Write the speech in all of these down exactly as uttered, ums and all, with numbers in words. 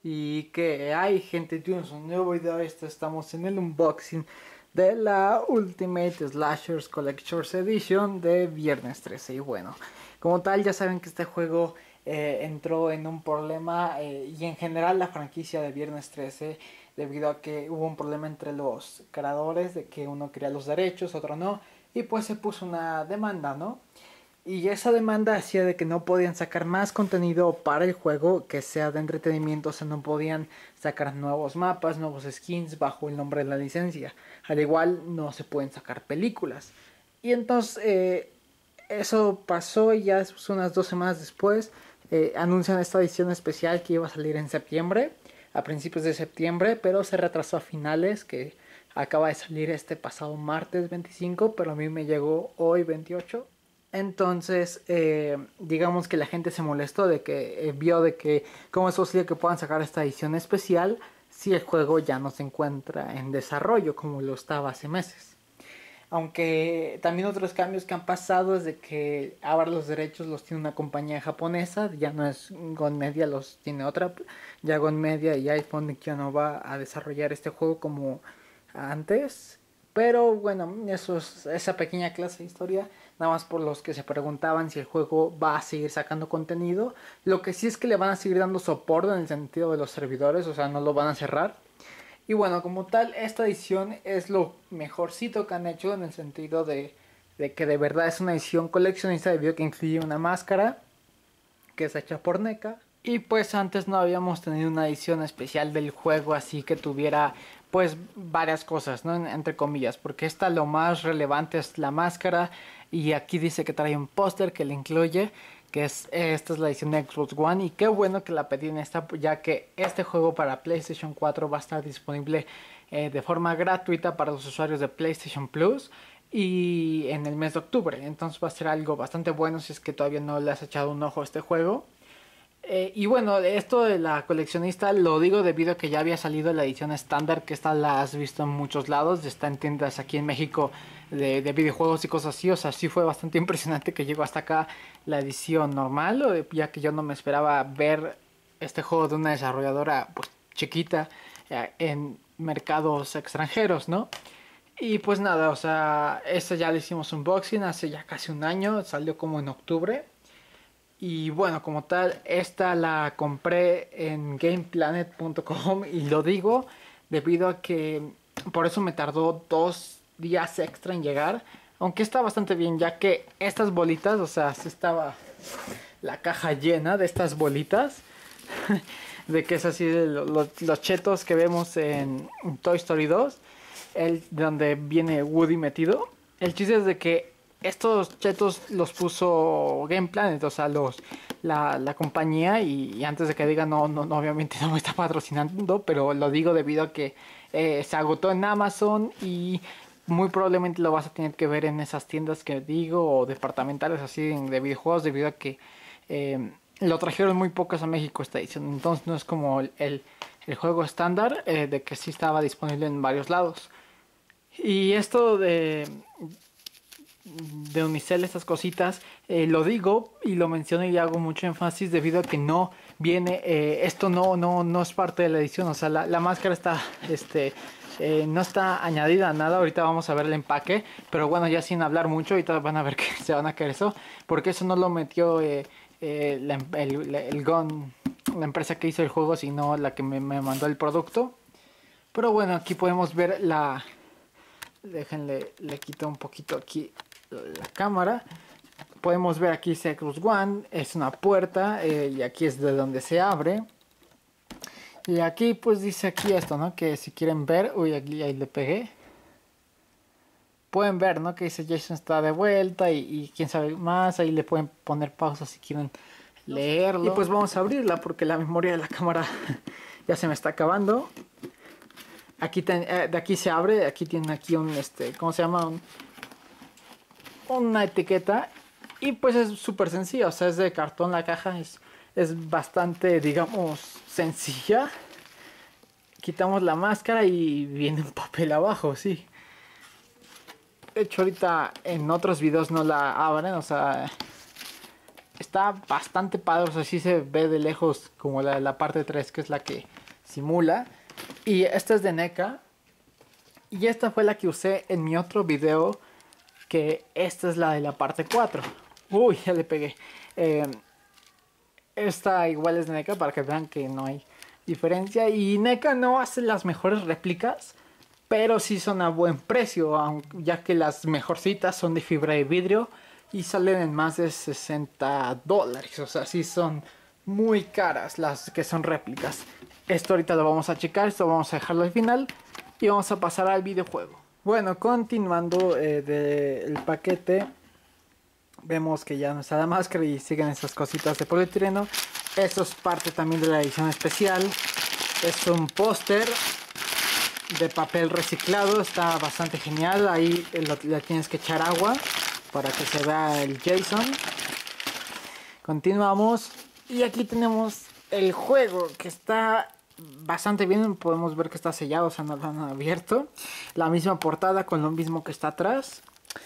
Y que hay gente, tuvimos un nuevo video. Esto estamos en el unboxing de la Ultimate Slashers Collector's Edition de Viernes trece. Y bueno, como tal ya saben que este juego eh, entró en un problema eh, y en general la franquicia de Viernes trece, debido a que hubo un problema entre los creadores de que uno quería los derechos, otro no, y pues se puso una demanda, ¿no? Y esa demanda hacía de que no podían sacar más contenido para el juego que sea de entretenimiento. O sea, no podían sacar nuevos mapas, nuevos skins bajo el nombre de la licencia. Al igual no se pueden sacar películas. Y entonces eh, eso pasó y ya después, unas dos semanas después eh, anuncian esta edición especial que iba a salir en septiembre, a principios de septiembre, pero se retrasó a finales, que acaba de salir este pasado martes veinticinco, pero a mí me llegó hoy veintiocho. Entonces, eh, digamos que la gente se molestó de que eh, vio de que cómo es posible que puedan sacar esta edición especial si el juego ya no se encuentra en desarrollo como lo estaba hace meses. Aunque también otros cambios que han pasado es de que ahora los derechos los tiene una compañía japonesa, ya no es Gon Media, los tiene otra. Ya Gon Media y iPhone ya no va a desarrollar este juego como antes. Pero bueno, eso es esa pequeña clase de historia. Nada más por los que se preguntaban si el juego va a seguir sacando contenido. Lo que sí es que le van a seguir dando soporte en el sentido de los servidores, o sea, no lo van a cerrar. Y bueno, como tal, esta edición es lo mejorcito que han hecho en el sentido de, de que de verdad es una edición coleccionista, debido a que incluye una máscara que es hecha por NECA. Y pues antes no habíamos tenido una edición especial del juego así que tuviera pues varias cosas, ¿no? Entre comillas, porque esta lo más relevante es la máscara. Y aquí dice que trae un póster que le incluye, que es, esta es la edición de Xbox One. Y qué bueno que la pedí en esta, ya que este juego para PlayStation cuatro va a estar disponible eh, de forma gratuita para los usuarios de PlayStation Plus y en el mes de octubre. Entonces va a ser algo bastante bueno si es que todavía no le has echado un ojo a este juego. Eh, y bueno, esto de la coleccionista lo digo debido a que ya había salido la edición estándar, que esta la has visto en muchos lados, está en tiendas aquí en México de, de videojuegos y cosas así. O sea, sí fue bastante impresionante que llegó hasta acá la edición normal, ya que yo no me esperaba ver este juego de una desarrolladora pues chiquita eh, en mercados extranjeros, ¿no? Y pues nada, o sea, esta ya le hicimos unboxing hace ya casi un año, salió como en octubre. Y bueno, como tal, esta la compré en gameplanet punto com y lo digo debido a que por eso me tardó dos días extra en llegar. Aunque está bastante bien, ya que estas bolitas, o sea, sí estaba la caja llena de estas bolitas. De que es así de los, los chetos que vemos en Toy Story dos, el, donde viene Woody metido. El chiste es de que estos chetos los puso Game Planet, o sea, los, la, la compañía. Y, y antes de que diga, no, no, no, obviamente no me está patrocinando, pero lo digo debido a que eh, se agotó en Amazon y muy probablemente lo vas a tener que ver en esas tiendas que digo, o departamentales así de videojuegos, debido a que eh, lo trajeron muy pocos a México esta edición. Entonces no es como el, el, el juego estándar, eh, de que sí estaba disponible en varios lados. Y esto de... de Unicel, estas cositas, eh, lo digo y lo menciono y hago mucho énfasis debido a que no viene, eh, esto no, no, no es parte de la edición. O sea, la, la máscara está, este, eh, no está añadida a nada. Ahorita vamos a ver el empaque, pero bueno, ya sin hablar mucho, ahorita van a ver que se van a caer eso, porque eso no lo metió eh, eh, la, el, el Gon, la empresa que hizo el juego, sino la que me, me mandó el producto. Pero bueno, aquí podemos ver la, déjenle, le quito un poquito aquí la cámara. Podemos ver aquí Xbox One, es una puerta, eh, y aquí es de donde se abre. Y aquí pues dice aquí esto, ¿no? Que si quieren ver, uy, aquí ahí le pegué. Pueden ver, ¿no? Que dice Jason está de vuelta y, y quién sabe más. Ahí le pueden poner pausa si quieren leerlo. Y pues vamos a abrirla porque la memoria de la cámara ya se me está acabando. Aquí ten, eh, de aquí se abre, aquí tiene aquí un, este, ¿cómo se llama? Un, una etiqueta. Y pues es súper sencilla, o sea, es de cartón la caja, es, es bastante, digamos, sencilla. Quitamos la máscara y viene un papel abajo, sí. De hecho ahorita en otros videos no la abren, o sea, está bastante padre, o sea, sí se ve de lejos como la, la parte tres, que es la que simula. Y esta es de NECA. Y esta fue la que usé en mi otro video, que esta es la de la parte cuatro. Uy, ya le pegué. Eh, esta igual es de NECA para que vean que no hay diferencia. Y NECA no hace las mejores réplicas, pero sí son a buen precio, ya que las mejorcitas son de fibra de vidrio y salen en más de sesenta dólares. O sea, sí son muy caras las que son réplicas. Esto ahorita lo vamos a checar, esto vamos a dejarlo al final y vamos a pasar al videojuego. Bueno, continuando eh, del paquete, vemos que ya no está la máscara y siguen esas cositas de polietileno. Esto es parte también de la edición especial. Es un póster de papel reciclado, está bastante genial. Ahí lo, le tienes que echar agua para que se vea el Jason. Continuamos y aquí tenemos el juego, que está bastante bien. Podemos ver que está sellado, o sea, no lo han abierto. La misma portada con lo mismo que está atrás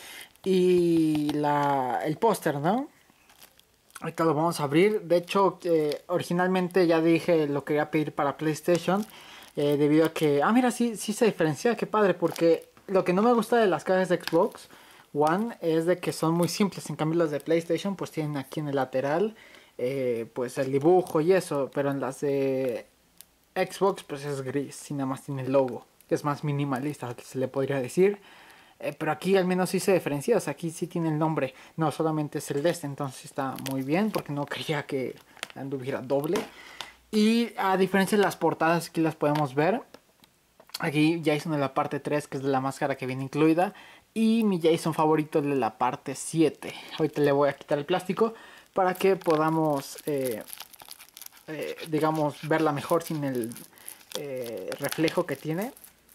y la, el póster, ¿no? Ahorita lo vamos a abrir. De hecho, eh, originalmente ya dije lo quería pedir para PlayStation. Eh, debido a que, ah mira, sí, sí se diferencia, qué padre, porque lo que no me gusta de las cajas de Xbox One es de que son muy simples. En cambio las de PlayStation pues tienen aquí en el lateral eh, pues el dibujo y eso, pero en las de Xbox pues es gris y nada más tiene el logo, que es más minimalista, que se le podría decir. Eh, pero aquí al menos sí se diferencia, o sea, aquí sí tiene el nombre, no solamente es el de este, entonces está muy bien, porque no quería que anduviera doble. Y a diferencia de las portadas, aquí las podemos ver. Aquí Jason de la parte tres, que es de la máscara que viene incluida. Y mi Jason favorito de la parte siete. Ahorita le voy a quitar el plástico para que podamos, eh, eh, digamos, verla mejor sin el eh, reflejo que tiene.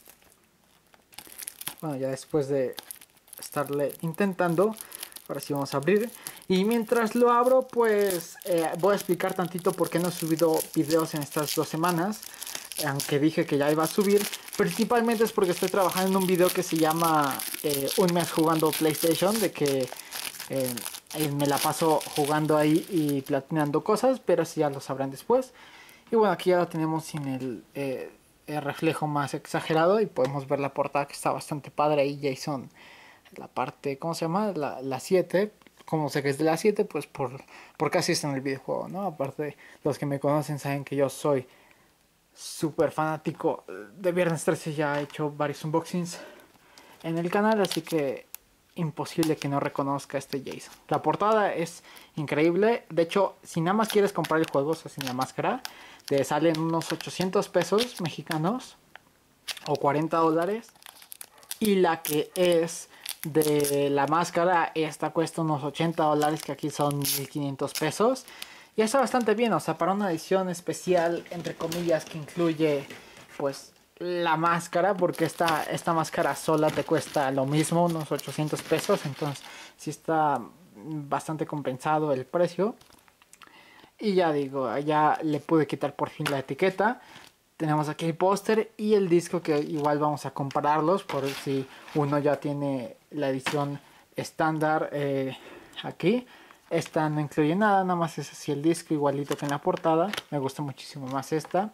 Bueno, ya después de estarle intentando, ahora sí vamos a abrir. Y mientras lo abro, pues eh, voy a explicar tantito por qué no he subido videos en estas dos semanas, aunque dije que ya iba a subir. Principalmente es porque estoy trabajando en un video que se llama eh, un mes jugando PlayStation, de que eh, me la paso jugando ahí y platinando cosas, pero eso ya lo sabrán después. Y bueno, aquí ya lo tenemos sin el, eh, el reflejo más exagerado y podemos ver la portada, que está bastante padre ahí. Jason, la parte, ¿cómo se llama? La siete. Como sé que es de la siete, pues por, por casi está en el videojuego, ¿no? Aparte, los que me conocen saben que yo soy súper fanático de Viernes trece. Ya he hecho varios unboxings en el canal, así que imposible que no reconozca a este Jason. La portada es increíble. De hecho, si nada más quieres comprar el juego, o sea, sin la máscara, te salen unos ochocientos pesos mexicanos o cuarenta dólares. Y la que es de la máscara, esta cuesta unos ochenta dólares, que aquí son mil quinientos pesos. Y está bastante bien, o sea, para una edición especial, entre comillas, que incluye pues la máscara, porque esta, esta máscara sola te cuesta lo mismo, unos ochocientos pesos. Entonces sí está bastante compensado el precio. Y ya digo, ya le pude quitar por fin la etiqueta. Tenemos aquí el póster y el disco, que igual vamos a compararlos por si uno ya tiene la edición estándar eh, aquí. Esta no incluye nada, nada más es así el disco, igualito que en la portada. Me gusta muchísimo más esta.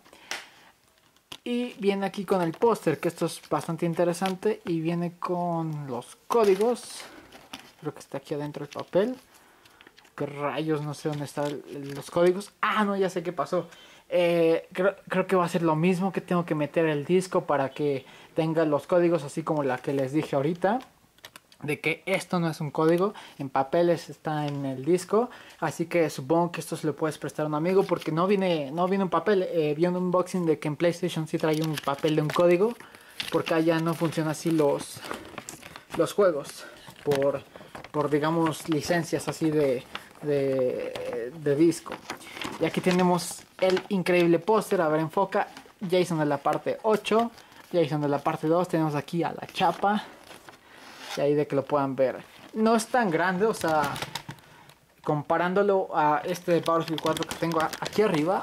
Y viene aquí con el póster, que esto es bastante interesante. Y viene con los códigos. Creo que está aquí adentro el papel. ¿Qué rayos? No sé dónde están los códigos. Ah, no, ya sé qué pasó. Eh, creo, creo que va a ser lo mismo, que tengo que meter el disco para que tenga los códigos, así como la que les dije ahorita, de que esto no es un código, en papeles está en el disco. Así que supongo que esto se lo puedes prestar a un amigo, porque no viene, no viene un papel. Eh, vi un unboxing de que en PlayStation sí trae un papel de un código, porque allá no funciona así los, los juegos, por, por digamos licencias así de, de, de disco. Y aquí tenemos el increíble póster. A ver, enfoca. Jason de la parte ocho, Jason de la parte dos. Tenemos aquí a la chapa, y ahí de que lo puedan ver. No es tan grande, o sea, comparándolo a este de Battlefield cuatro que tengo aquí arriba,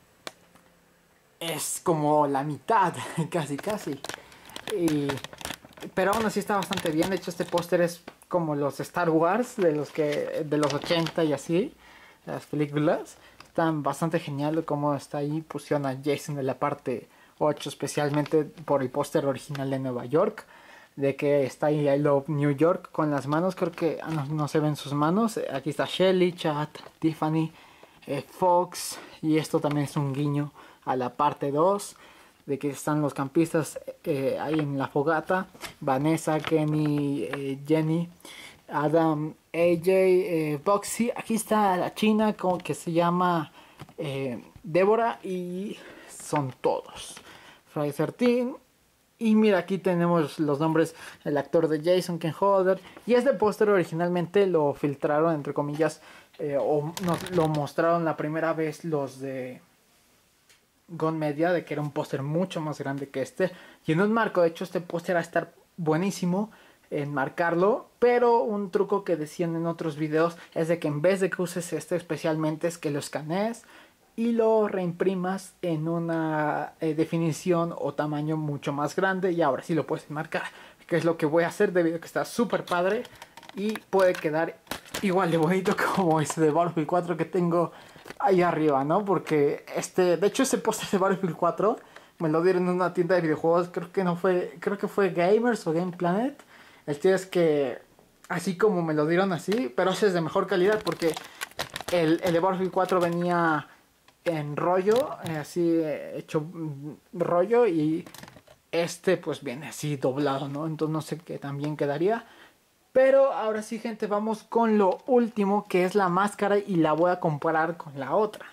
es como la mitad, casi casi. Y, pero aún así está bastante bien. De hecho, este póster es como los Star Wars de los que de los ochenta y así. las películas. Están bastante genial como está ahí, pusieron a Jason de la parte ocho, especialmente por el póster original de Nueva York, de que está ahí I Love New York con las manos, creo que ah, no, no se ven sus manos. Aquí está Shelly, Chad, Tiffany, eh, Fox, y esto también es un guiño a la parte dos, de que están los campistas eh, ahí en la fogata, Vanessa, Kenny, eh, Jenny, Adam, A J, eh, Boxy. Aquí está la china como que se llama eh, Débora, y son todos. Friday trece. Y mira, aquí tenemos los nombres, el actor de Jason, Ken Hodder. Y este póster originalmente lo filtraron, entre comillas, eh, o nos lo mostraron la primera vez los de Gon Media, de que era un póster mucho más grande que este. Y en un marco, de hecho, este póster va a estar buenísimo enmarcarlo, pero un truco que decían en otros videos es de que en vez de que uses este especialmente, es que lo escanees y lo reimprimas en una eh, definición o tamaño mucho más grande, y ahora sí lo puedes enmarcar, que es lo que voy a hacer debido a que está súper padre y puede quedar igual de bonito como ese de Battlefield cuatro que tengo ahí arriba, ¿no? Porque este, de hecho ese póster de Battlefield cuatro me lo dieron en una tienda de videojuegos, creo que no fue, creo que fue Gamers o Game Planet. El tío es que así como me lo dieron así, pero ese es de mejor calidad porque el, el de Battlefield cuatro venía en rollo, eh, así eh, hecho mm, rollo, y este pues viene así doblado, ¿no? Entonces no sé qué tan bien quedaría. Pero ahora sí, gente, vamos con lo último, que es la máscara, y la voy a comparar con la otra.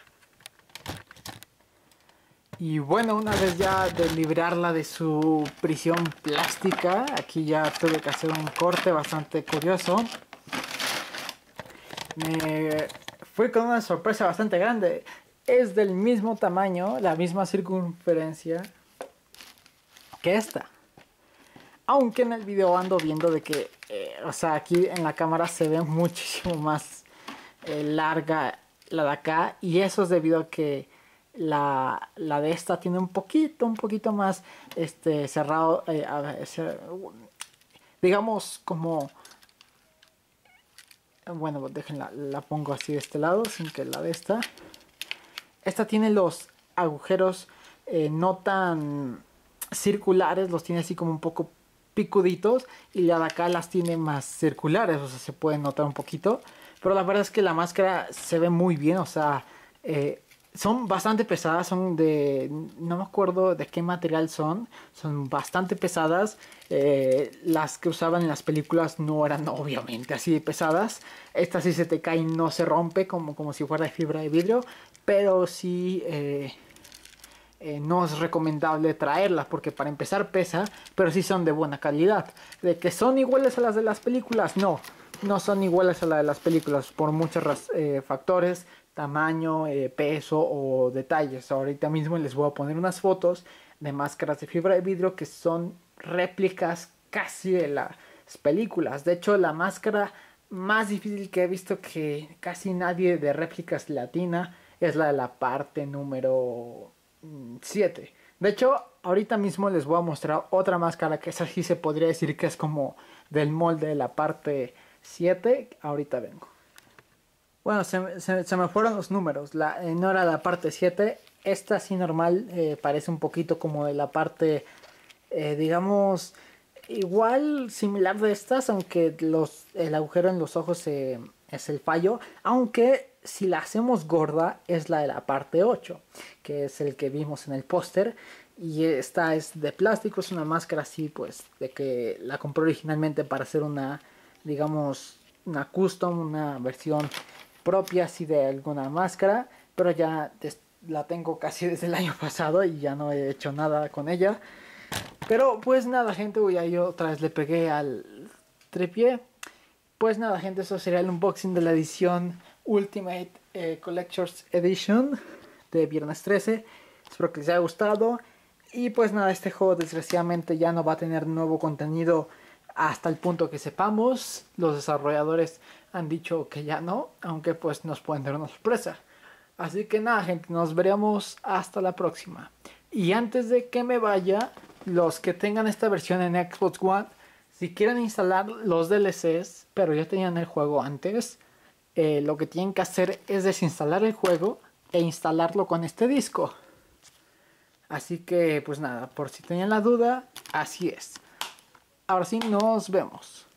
Y bueno, una vez ya de liberarla de su prisión plástica, aquí ya tuve que hacer un corte bastante curioso. Me fui con una sorpresa bastante grande. Es del mismo tamaño, la misma circunferencia que esta. Aunque en el video ando viendo de que, eh, o sea, aquí en la cámara se ve muchísimo más eh, larga la de acá. Y eso es debido a que la, la de esta tiene un poquito, un poquito más este, cerrado. Eh, a ver, cer- digamos como... Bueno, déjenla, la pongo así de este lado, sin que la de esta... Esta tiene los agujeros eh, no tan circulares, los tiene así como un poco picuditos, y la de acá las tiene más circulares, o sea, se puede notar un poquito. Pero la verdad es que la máscara se ve muy bien, o sea, eh, son bastante pesadas, son de, no me acuerdo de qué material son, son bastante pesadas. Eh, las que usaban en las películas no eran obviamente así de pesadas. Esta sí se te cae y no se rompe como, como si fuera de fibra de vidrio, pero sí... Eh, Eh, no es recomendable traerlas porque para empezar pesa, pero sí son de buena calidad. De que son iguales a las de las películas, no, no son iguales a las de las películas por muchos eh, factores, tamaño, eh, peso o detalles. Ahorita mismo les voy a poner unas fotos de máscaras de fibra de vidrio que son réplicas casi de las películas. De hecho, la máscara más difícil que he visto que casi nadie de réplicas latina es la de la parte número siete. De hecho, ahorita mismo les voy a mostrar otra máscara que esa sí se podría decir que es como del molde de la parte siete. Ahorita vengo. Bueno, se, se, se me fueron los números. La, eh, no era la parte siete. Esta así normal eh, parece un poquito como de la parte, eh, digamos, igual similar de estas, aunque los, el agujero en los ojos eh, es el fallo. Aunque si la hacemos gorda es la de la parte ocho, que es el que vimos en el póster. Y esta es de plástico, es una máscara así, pues, de que la compré originalmente para hacer una, digamos, una custom, una versión propia así de alguna máscara. Pero ya la tengo casi desde el año pasado y ya no he hecho nada con ella. Pero pues nada, gente, ya yo otra vez le pegué al tripié. Pues nada, gente, eso sería el unboxing de la edición Ultimate eh, Collector's Edition de Viernes trece. Espero que les haya gustado. Y pues nada, este juego desgraciadamente ya no va a tener nuevo contenido hasta el punto que sepamos. Los desarrolladores han dicho que ya no, aunque pues nos pueden dar una sorpresa. Así que nada, gente, nos veremos hasta la próxima. Y antes de que me vaya, los que tengan esta versión en Xbox One, si quieren instalar los D L Cs, pero ya tenían el juego antes, eh, lo que tienen que hacer es desinstalar el juego e instalarlo con este disco. Así que pues nada, por si tenían la duda, así es. Ahora sí, nos vemos.